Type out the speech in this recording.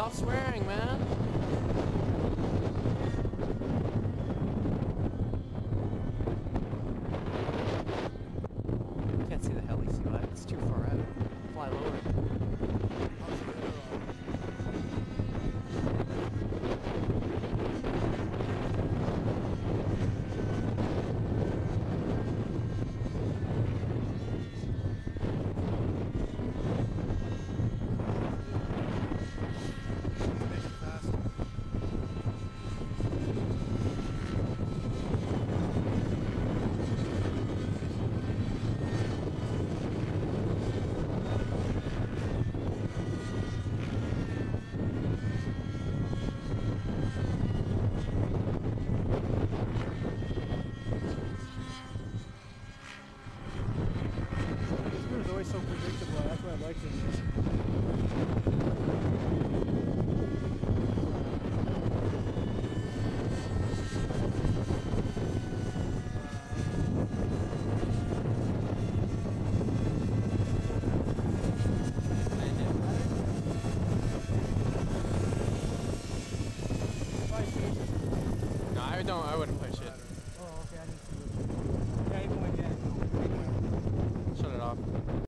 stop swearing, man. Can't see the heli, see why? It's too far out. Fly lower. It's always so predictable. That's what I like to do. No, I wouldn't play